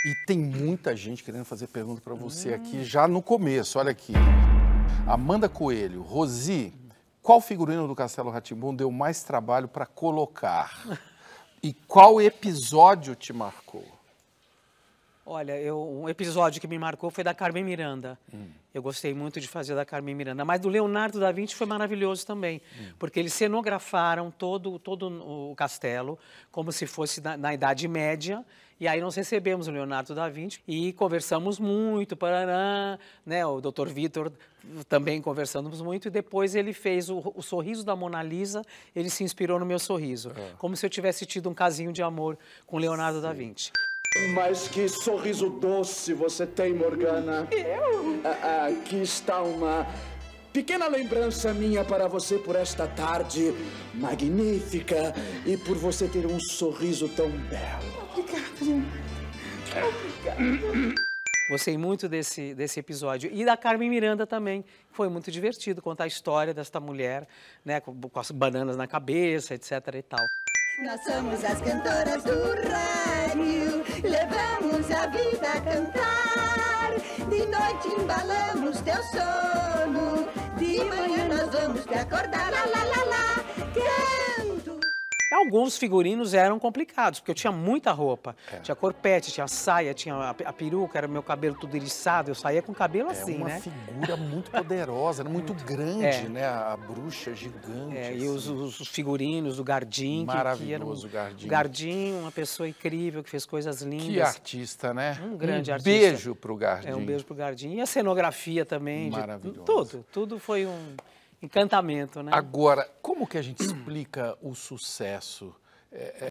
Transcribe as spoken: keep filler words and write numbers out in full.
E tem muita gente querendo fazer pergunta para você aqui, já no começo, olha aqui. Amanda Coelho, Rosi, qual figurino do Castelo Rá-Tim-Bum deu mais trabalho para colocar? E qual episódio te marcou? Olha, eu, um episódio que me marcou foi da Carmen Miranda. Hum. Eu gostei muito de fazer da Carmen Miranda, mas do Leonardo da Vinci foi maravilhoso também, hum. porque eles cenografaram todo, todo o castelo como se fosse na, na Idade Média, e aí nós recebemos o Leonardo da Vinci e conversamos muito, parará, né? O doutor Vitor também conversamos muito, e depois ele fez o, o sorriso da Mona Lisa, ele se inspirou no meu sorriso, é. como se eu tivesse tido um casinho de amor com o Leonardo Sim. da Vinci. Mas que sorriso doce você tem, Morgana. Eu? Ah, aqui está uma pequena lembrança minha para você por esta tarde magnífica e por você ter um sorriso tão belo. Obrigada. Obrigada. Gostei muito desse, desse episódio. E da Carmen Miranda também. Foi muito divertido contar a história desta mulher, né, com, com as bananas na cabeça, etc e tal. Nós somos as cantoras do rádio, levamos a vida a cantar. De noite embalamos teu sono, de manhã nós vamos te acordar, lá, lá, lá, lá, canto. Alguns figurinos eram complicados, porque eu tinha muita roupa. É. Tinha corpete, tinha saia, tinha a, a peruca, era meu cabelo tudo eriçado, eu saía com o cabelo é assim, né? É uma figura muito poderosa, muito grande, é. né? A bruxa gigante. É, assim. E os, os figurinos do Gardim. Maravilhoso, que, que o Gardim. O Gardim, uma pessoa incrível, que fez coisas lindas. Que artista, né? Um grande um artista. Um beijo pro Gardim. É, um beijo pro Gardim. E a cenografia também. Maravilhoso. De, tudo, tudo foi um encantamento, né? Agora, como que a gente explica o sucesso? É,